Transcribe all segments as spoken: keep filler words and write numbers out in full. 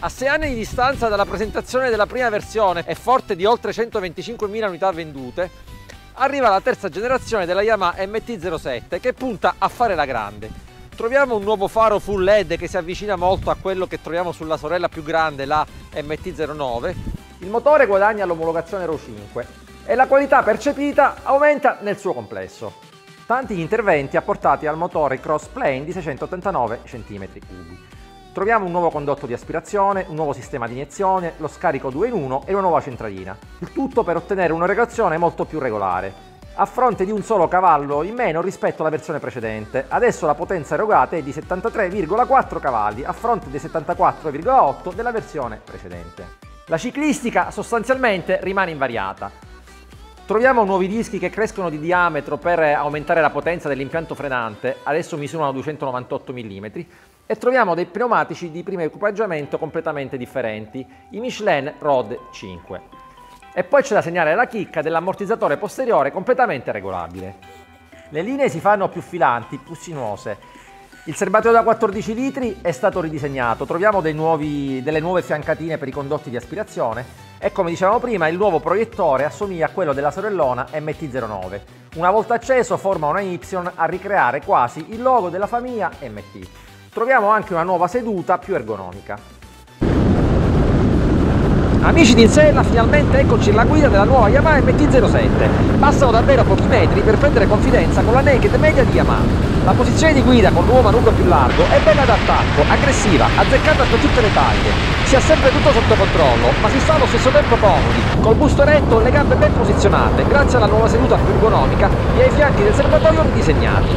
A sei anni di distanza dalla presentazione della prima versione e forte di oltre centoventicinquemila unità vendute, arriva la terza generazione della Yamaha M T zero sette che punta a fare la grande. Troviamo un nuovo faro full L E D che si avvicina molto a quello che troviamo sulla sorella più grande, la M T zero nove. Il motore guadagna l'omologazione Euro cinque e la qualità percepita aumenta nel suo complesso. Tanti gli interventi apportati al motore cross plane di seicentottantanove centimetri cubi. Troviamo un nuovo condotto di aspirazione, un nuovo sistema di iniezione, lo scarico due in uno e una nuova centralina. Il tutto per ottenere un'erogazione molto più regolare, a fronte di un solo cavallo in meno rispetto alla versione precedente. Adesso la potenza erogata è di settantatré virgola quattro cavalli, a fronte dei settantaquattro virgola otto della versione precedente. La ciclistica sostanzialmente rimane invariata. Troviamo nuovi dischi che crescono di diametro per aumentare la potenza dell'impianto frenante, adesso misurano duecentonovantotto millimetri, e troviamo dei pneumatici di primo equipaggiamento completamente differenti, i Michelin Road cinque. E poi c'è da segnalare la chicca dell'ammortizzatore posteriore completamente regolabile. Le linee si fanno più filanti, più sinuose. Il serbatoio da quattordici litri è stato ridisegnato, troviamo dei nuovi, delle nuove fiancatine per i condotti di aspirazione e, come dicevamo prima, il nuovo proiettore assomiglia a quello della sorellona M T zero nove. Una volta acceso forma una Y a ricreare quasi il logo della famiglia M T. Troviamo anche una nuova seduta più ergonomica. Amici di Insella, finalmente eccoci alla guida della nuova Yamaha M T zero sette. Bastano davvero pochi metri per prendere confidenza con la naked media di Yamaha. La posizione di guida con nuovo manubrio più largo è bella d'attacco, aggressiva, azzeccata per tutte le taglie. Si ha sempre tutto sotto controllo, ma si sta allo stesso tempo comodi, col busto eretto e le gambe ben posizionate, grazie alla nuova seduta più ergonomica e ai fianchi del serbatoio ridisegnati.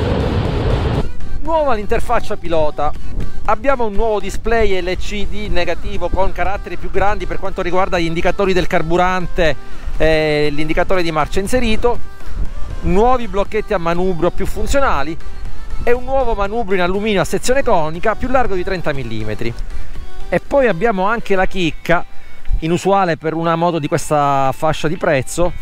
Nuova l'interfaccia pilota. Abbiamo un nuovo display L C D negativo con caratteri più grandi per quanto riguarda gli indicatori del carburante e l'indicatore di marcia inserito, nuovi blocchetti a manubrio più funzionali e un nuovo manubrio in alluminio a sezione conica più largo di trenta millimetri. E poi abbiamo anche la chicca, inusuale per una moto di questa fascia di prezzo,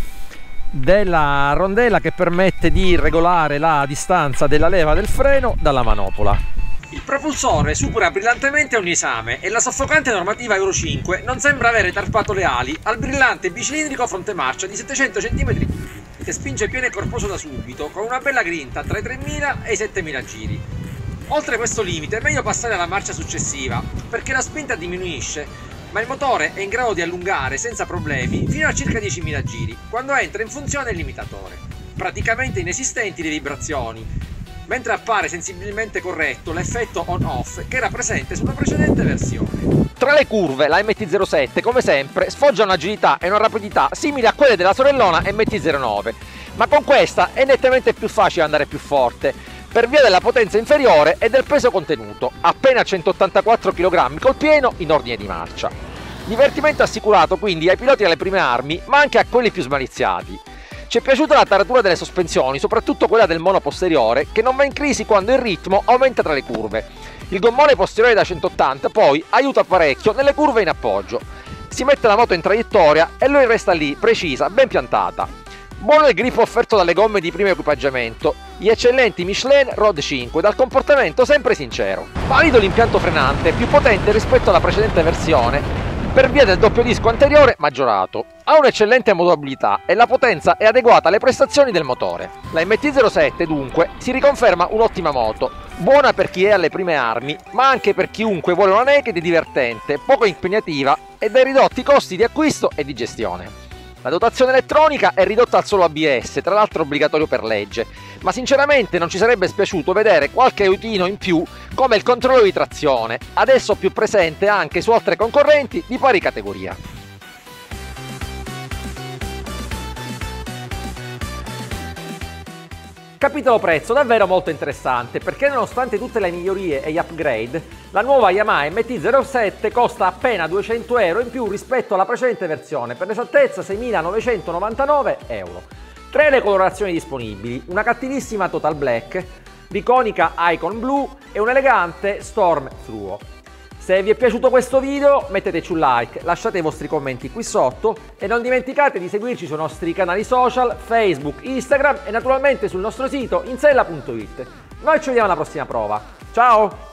della rondella che permette di regolare la distanza della leva del freno dalla manopola. Il propulsore supera brillantemente ogni esame e la soffocante normativa Euro cinque non sembra avere tarpato le ali al brillante bicilindrico fronte marcia di settecento centimetri che spinge pieno e corposo da subito con una bella grinta tra i tremila e i settemila giri. Oltre questo limite è meglio passare alla marcia successiva perché la spinta diminuisce, ma il motore è in grado di allungare senza problemi fino a circa diecimila giri quando entra in funzione il limitatore. Praticamente inesistenti le vibrazioni, mentre appare sensibilmente corretto l'effetto on-off che era presente sulla precedente versione. Tra le curve la M T zero sette, come sempre, sfoggia un'agilità e una rapidità simili a quelle della sorellona M T zero nove, ma con questa è nettamente più facile andare più forte, per via della potenza inferiore e del peso contenuto, appena centottantaquattro chilogrammi col pieno in ordine di marcia. Divertimento assicurato quindi ai piloti alle prime armi, ma anche a quelli più smaliziati. Ci è piaciuta la taratura delle sospensioni, soprattutto quella del mono posteriore, che non va in crisi quando il ritmo aumenta tra le curve. Il gommone posteriore da centottanta poi aiuta parecchio nelle curve in appoggio. Si mette la moto in traiettoria e lui resta lì, precisa, ben piantata. Buono il grip offerto dalle gomme di primo equipaggiamento, gli eccellenti Michelin Road cinque, dal comportamento sempre sincero. Valido l'impianto frenante, più potente rispetto alla precedente versione, per via del doppio disco anteriore maggiorato. Ha un'eccellente modulabilità e la potenza è adeguata alle prestazioni del motore. La M T zero sette dunque si riconferma un'ottima moto, buona per chi è alle prime armi, ma anche per chiunque vuole una naked divertente, poco impegnativa e dai ridotti costi di acquisto e di gestione. La dotazione elettronica è ridotta al solo A B S, tra l'altro obbligatorio per legge, ma sinceramente non ci sarebbe spiaciuto vedere qualche aiutino in più come il controllo di trazione, adesso più presente anche su altre concorrenti di pari categoria. Capitolo prezzo davvero molto interessante, perché nonostante tutte le migliorie e gli upgrade, la nuova Yamaha M T zero sette costa appena duecento euro in più rispetto alla precedente versione, per l'esattezza seimilanovecentonovantanove euro. Tre le colorazioni disponibili, una cattivissima Total Black, l'iconica Icon Blue e un elegante Storm Fluo. Se vi è piaciuto questo video metteteci un like, lasciate i vostri commenti qui sotto e non dimenticate di seguirci sui nostri canali social, Facebook, Instagram e naturalmente sul nostro sito insella punto it. Noi ci vediamo alla prossima prova. Ciao!